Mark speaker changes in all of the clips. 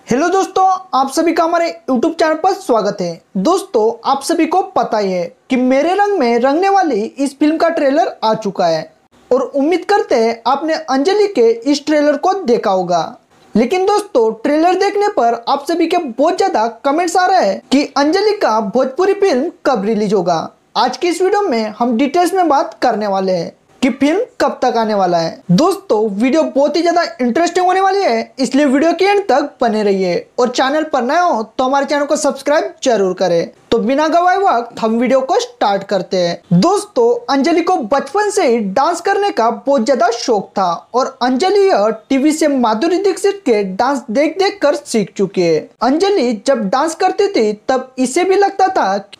Speaker 1: Hello दोस्तों, आप सभी का हमारे YouTube चैनल पर स्वागत है। दोस्तों, आप सभी को पता ही है कि मेरे रंग में रंगने वाली इस फिल्म का ट्रेलर आ चुका है और उम्मीद करते हैं आपने अंजलि के इस ट्रेलर को देखा होगा। लेकिन दोस्तों, ट्रेलर देखने पर आप सभी के बहुत ज्यादा कमेंट्स आ रहे हैं कि अंजलि का भोजपुरी फिल्म कब रिलीज होगा। आज की इस वीडियो में हम डिटेल्स में बात करने वाले हैं कि फिल्म कब तक आने वाला है। दोस्तों, वीडियो बहुत ही ज्यादा इंटरेस्टिंग होने वाली है, इसलिए वीडियो के एंड तक बने रहिए और चैनल पर नए हो तो हमारे चैनल को सब्सक्राइब जरूर करें। तो बिना गवाए वक्त हम वीडियो को स्टार्ट करते हैं। दोस्तों, अंजलि को बचपन से ही डांस करने का बहुत ज्यादा शौक था और अंजलि यह टीवी से माधुरी दीक्षित के डांस देख देख कर सीख चुकी है। अंजलि जब डांस करती थी तब इसे भी लगता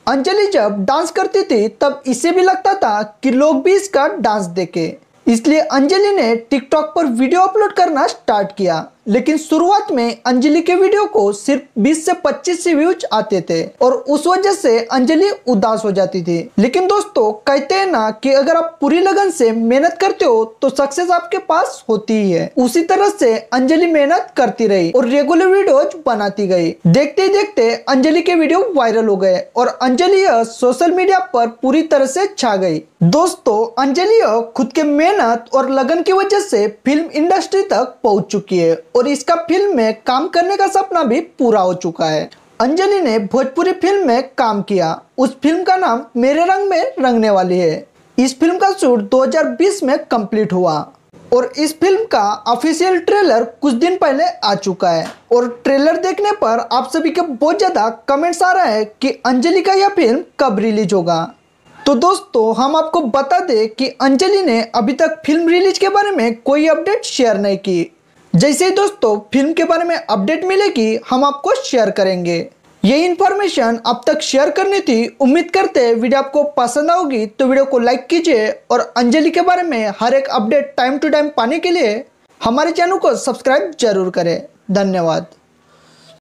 Speaker 1: था कि लोग भी इसका डांस देखें, इसलिए अंजलि ने टिकटॉक पर वीडियो अपलोड करना स्टार्ट किया। लेकिन शुरुआत में अंजलि के वीडियो को सिर्फ 20 से 25 व्यूज आते थे और उस वजह से अंजलि उदास हो जाती थी। लेकिन दोस्तों, कहते हैं ना कि अगर आप पूरी लगन से मेहनत करते हो तो सक्सेस आपके पास होती ही है। उसी तरह से अंजलि मेहनत करती रही और रेगुलर वीडियोज बनाती गई। देखते ही देखते अंजलि के वीडियो वायरल हो गए और अंजलि सोशल मीडिया पर पूरी तरह से छा गई। दोस्तों, अंजलि खुद के मेहनत और लगन की वजह से फिल्म इंडस्ट्री तक पहुंच चुकी है और इसका फिल्म में काम करने का सपना भी पूरा हो चुका है। अंजलि ने भोजपुरी फिल्म में काम किया। उस फिल्म का नाम मेरे रंग में रंगने वाली है। इस फिल्म का शूट 2020 में कंप्लीट हुआ और इस फिल्म का ऑफिशियल ट्रेलर कुछ दिन पहले आ चुका है और ट्रेलर देखने पर आप सभी के बहुत ज्यादा कमेंट्स आ रहे हैं कि अंजलि का यह फिल्म कब रिलीज होगा। तो दोस्तों, हम आपको बता दें कि अंजलि ने अभी तक फिल्म रिलीज के बारे में कोई अपडेट शेयर नहीं की। जैसे ही दोस्तों फिल्म के बारे में अपडेट मिलेगी हम आपको शेयर करेंगे। ये इन्फॉर्मेशन अब तक शेयर करनी थी। उम्मीद करते हैं वीडियो आपको पसंद आओगी तो वीडियो को लाइक कीजिए और अंजलि के बारे में हर एक अपडेट टाइम टू टाइम पाने के लिए हमारे चैनल को सब्सक्राइब जरूर करें। धन्यवाद।